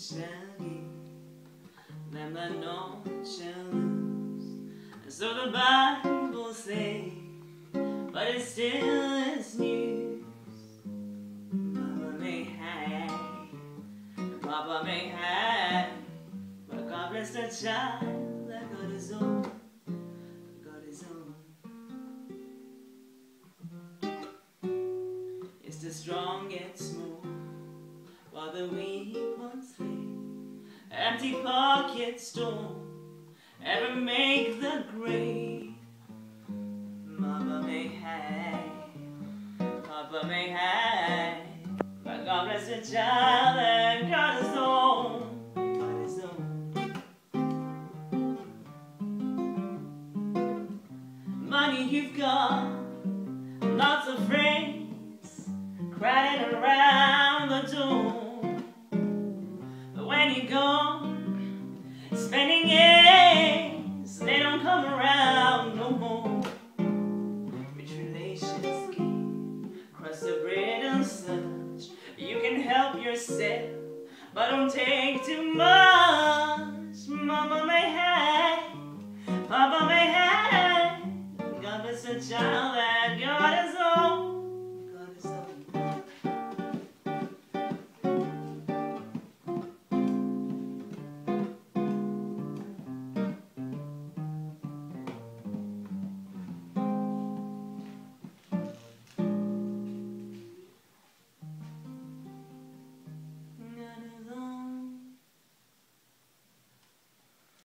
shall give, them that know shall lose. And so the Bible says, but it still is news. Mama may hide, and Papa may hide, but God bless the child that got his own, got his own. It's the strong get smooth, while the weak ones fade. Empty pockets don't ever make the grave. Mama may hide, Papa may hide, but God bless the child that got his own, got his own. Money you've got, lots of friends crowding around the door, but when you go